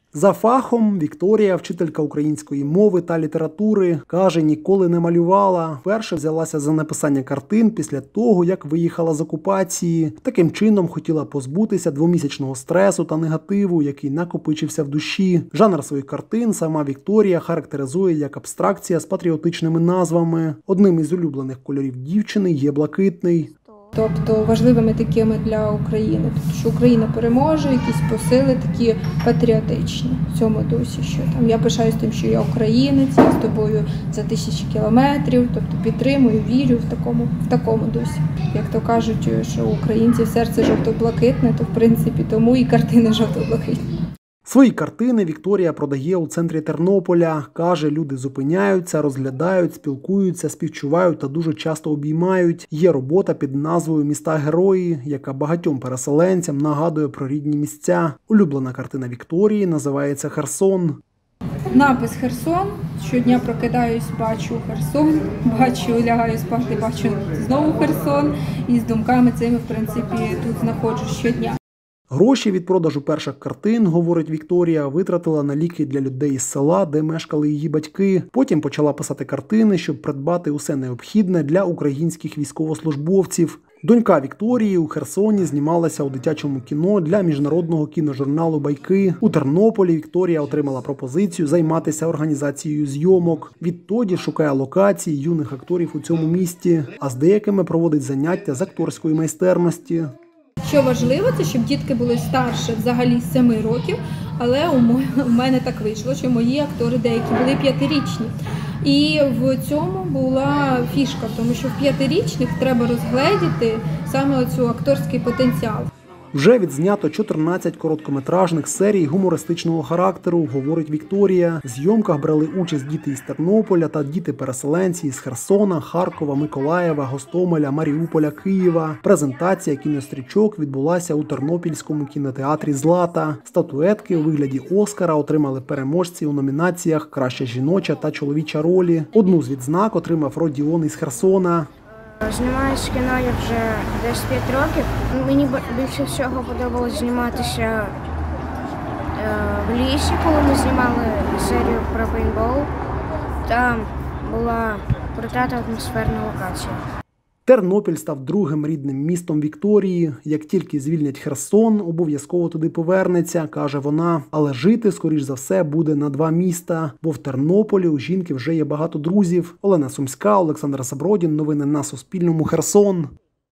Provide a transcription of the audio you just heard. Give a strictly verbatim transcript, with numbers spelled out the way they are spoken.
За фахом Вікторія, вчителька української мови та літератури, каже, ніколи не малювала. Вперше взялася за написання картин після того, як виїхала з окупації. Таким чином хотіла позбутися двомісячного стресу та негативу, який накопичився в душі. Жанр своїх картин сама Вікторія характеризує як абстракція з патріотичними назвами. Одним із улюблених кольорів дівчини є блакитний. Тобто важливими такими для України, тобто, що Україна переможе, якісь посили такі патріотичні в цьому дусі, що там я пишаюсь тим, що я українець, я з тобою за тисячі кілометрів, тобто підтримую, вірю в такому, в такому дусі. Як то кажуть, що у українців серце жовто-блакитне, то в принципі тому і картини жовто-блакитні. Свої картини Вікторія продає у центрі Тернополя. Каже, люди зупиняються, розглядають, спілкуються, співчувають та дуже часто обіймають. Є робота під назвою «Міста-герої», яка багатьом переселенцям нагадує про рідні місця. Улюблена картина Вікторії називається «Херсон». Напис «Херсон». Щодня прокидаюсь, бачу Херсон, бачу, лягаю спати, бачу знову Херсон. І з думками цими, в принципі, тут знаходжусь щодня. Гроші від продажу перших картин, говорить Вікторія, витратила на ліки для людей із села, де мешкали її батьки. Потім почала писати картини, щоб придбати усе необхідне для українських військовослужбовців. Донька Вікторії у Херсоні знімалася у дитячому кіно для міжнародного кіножурналу «Байки». У Тернополі Вікторія отримала пропозицію займатися організацією зйомок. Відтоді шукає локації юних акторів у цьому місті, а з деякими проводить заняття з акторської майстерності. Що важливо, це щоб дітки були старше взагалі семи років, але у мене так вийшло, що мої актори деякі були п'ятирічні. І в цьому була фішка, тому що в п'ятирічних треба розгледіти саме оцю акторський потенціал. Вже відзнято чотирнадцять короткометражних серій гумористичного характеру, говорить Вікторія. В зйомках брали участь діти із Тернополя та діти-переселенці із Херсона, Харкова, Миколаєва, Гостомеля, Маріуполя, Києва. Презентація кінострічок відбулася у Тернопільському кінотеатрі «Злата». Статуетки у вигляді Оскара отримали переможці у номінаціях «Краща жіноча» та «Чоловіча ролі». Одну з відзнак отримав Родіон із Херсона. Знімаюсь в кіно я вже десь п'ять років. Мені більше всього подобалось зніматися в лісі, коли ми знімали серію про пейнтбол. Там була крута та атмосферна локація. Тернопіль став другим рідним містом Вікторії. Як тільки звільнять Херсон, обов'язково туди повернеться, каже вона. Але жити, скоріш за все, буде на два міста. Бо в Тернополі у жінки вже є багато друзів. Олена Сумська, Олександр Сабродін. Новини на Суспільному. Херсон.